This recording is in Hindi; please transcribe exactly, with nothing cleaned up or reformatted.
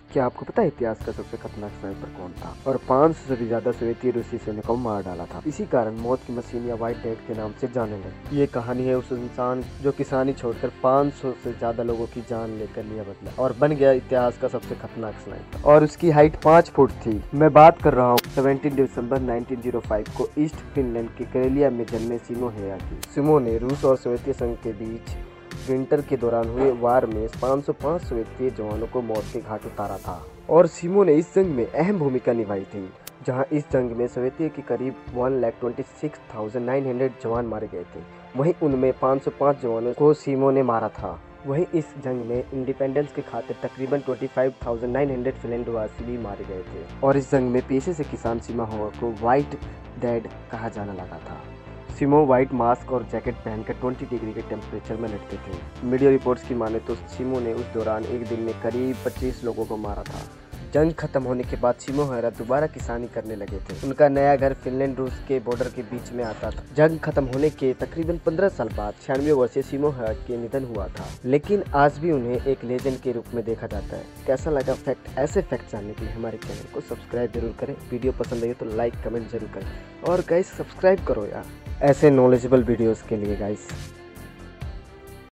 क्या आपको पता है इतिहास का सबसे खतरनाक स्नाइपर कौन था और पाँच सौ से भी ज्यादा सोवियती रूसी सैनिकों को मार डाला था। इसी कारण मौत की मशीन या व्हाइट डेथ के नाम से जाने लगे। ये कहानी है उस इंसान जो किसानी छोड़कर पाँच सौ से ज्यादा लोगों की जान लेकर लिया बदला और बन गया इतिहास का सबसे खतरनाक स्नाइपर। और उसकी हाइट पाँच फुट थी। मैं बात कर रहा हूँ सत्रह दिसंबर उन्नीस सौ पाँच को ईस्ट फिनलैंड के करेलिया में जन्मे सिमो हेया की। सिमो ने रूस और सोवियत संघ के बीच विंटर के दौरान हुए वार में पाँच सौ पाँच सोवियती जवानों को मौत के घाट उतारा था और सिमो ने इस जंग में अहम भूमिका निभाई थी, जहां इस जंग में सोवियती के करीब एक लाख छब्बीस हज़ार नौ सौ जवान मारे गए थे। वहीं उनमें पाँच सौ पाँच जवानों को सिमो ने मारा था। वहीं इस जंग में इंडिपेंडेंस के खातिर तकरीबन पच्चीस हज़ार नौ सौ फिनलैंडवासी भी मारे गए थे और इस जंग में पेशे से किसान सिमो हेया को व्हाइट डेड कहा जाने लगा था। सिमो व्हाइट मास्क और जैकेट पहनकर बीस डिग्री के टेम्परेचर में लड़ते थे। मीडिया रिपोर्ट्स की माने तो सिमो ने उस दौरान एक दिन में करीब पच्चीस लोगों को मारा था। जंग खत्म होने के बाद सिमो हेया दोबारा किसानी करने लगे थे। उनका नया घर फिनलैंड रूस के बॉर्डर के बीच में आता था। जंग खत्म होने के तकरीबन पंद्रह साल बाद छियानवे वर्षीय सिमो हेया के निधन हुआ था, लेकिन आज भी उन्हें एक लेजेंड के रूप में देखा जाता है। कैसा लगा फैक्ट? ऐसे फैक्ट जानने के लिए हमारे चैनल को सब्सक्राइब जरूर करें। वीडियो पसंद आई तो लाइक कमेंट जरूर करें और गाइस सब्सक्राइब करो यार ऐसे नॉलेजेबल वीडियोस के लिए गाइस।